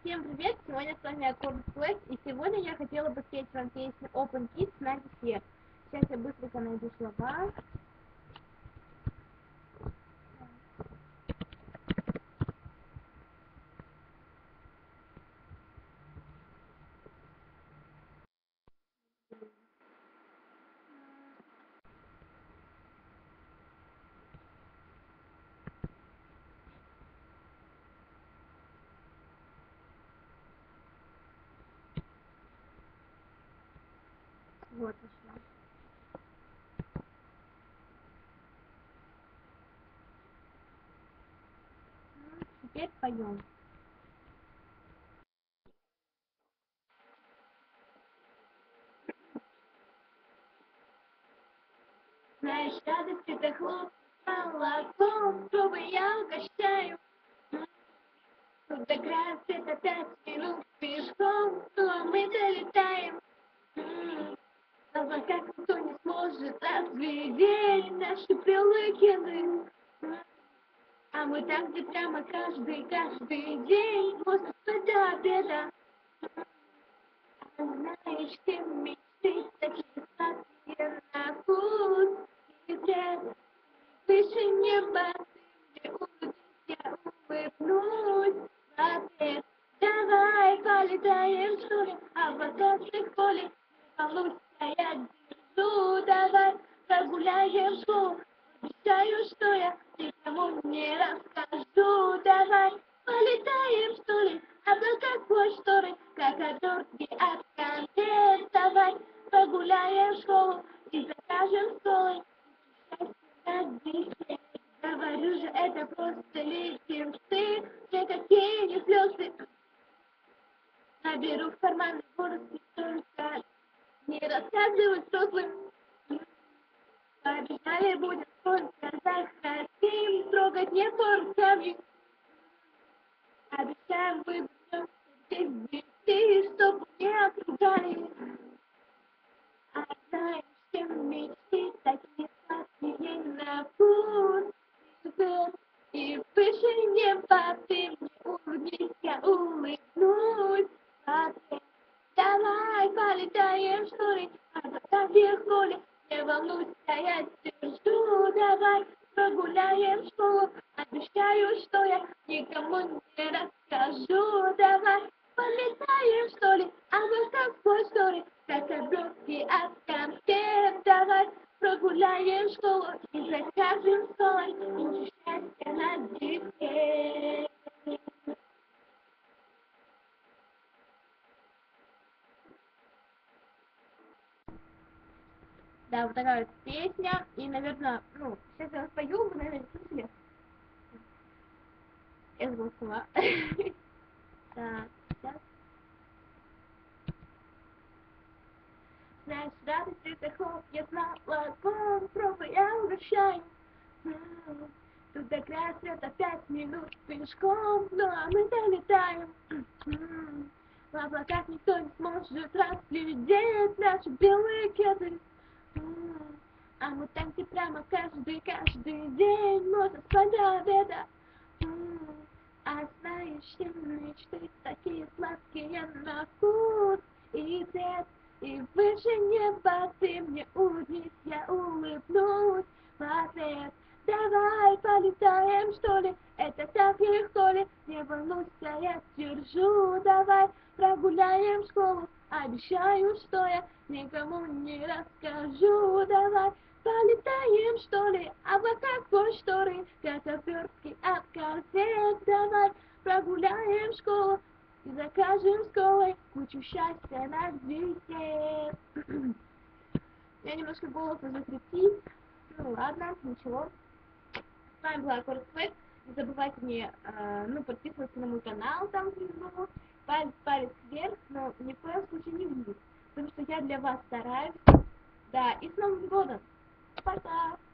Всем привет! Сегодня с вами Аккорд Флэш, и сегодня я хотела бы спеть вам песню Open Kids на десерт. Сейчас я быстренько найду слова. Вот еще. Теперь поем. Знаешь, радость это хлоп, молоком, пробуй я угощаю. Тут до град это 5 минут пешком, но мы долетаем. В облаках никто не сможет разглядеть наши прилыкины. А мы там, где прямо каждый день можно спать до обеда. Знаешь, ты мечты такие сладкие на вкус. И где выше неба, ты мне улыбнись, я улыбнусь в ответ. Давай полетаем, что ли, облаках в поле. Не волнуйся, я держу, давай прогуляем школу. Обещаю, что я никому не расскажу. Давай полетаем, что ли, облака сквозь шторы, как обертки от конфет. Давай прогуляем школу и закажем столы. Говорю же, это просто леденцы, никакие не слезы. Наберу в карман горсть только не рассказывай взрослым. Пообещали, будет сколько захотим, трогать не руками. Обещаем, выбьем здесь детей, чтобы не окружали. А знаешь, все мечты такие сладкие на вкус. И выше неба ты мне улыбнись, я улыбнусь. Давай полетаем, что ли, облака вверху ли. Не волнуйся, я держу, давай прогуляем школу. Обещаю, что я никому не расскажу. Давай полетаем, что ли, облака сквозь шторы, как обертки от конфет. Давай прогуляем школу и закажем столик. Ищу счастье на десерт. Да, вот такая вот песня. И, наверное, сейчас я спою, вы, наверное, не слышали. Я забыла слова. Так, сейчас. Знаешь, радость это хлопья с молоком, пробуй, я угощаю. Тут до края света 5 минут пешком, ну а мы долетаем. В облаках никто не сможет разглядеть наши белые кеды. А мы там, где прямо каждый день можно спать до обеда. А знаешь, мечты такие сладкие на вкус и цвет. И выше неба ты мне улыбнись, я улыбнусь в ответ. Давай полетаем, что ли, это так легко ли. Не волнуйся, я держу, давай прогуляем школу. Обещаю, что я никому не расскажу. Давай полетаем, что ли, облака сквозь шторы, как обертки от конфет. Давай прогуляем школу и закажем с колой кучу счастья на десерт. Я немножко голос уже кричит. Ну ладно, ничего. С вами была Аккорд Флэш. Не забывайте мне подписываться на мой канал там внизу. Палец вверх, но ни в коем случае не вниз. Потому что я для вас стараюсь. Да, и с Новым годом! Пока!